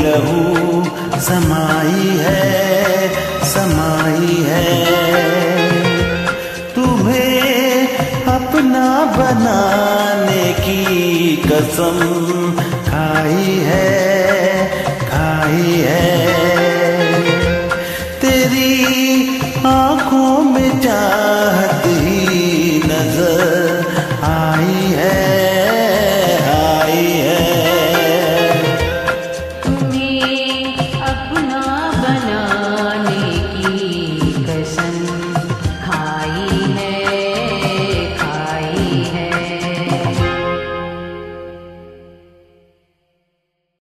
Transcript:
लहू समाई है। तुम्हें अपना बनाने की कसम खाई है। तेरी आंखों में चाहत ही नजर आई है। तुम्हें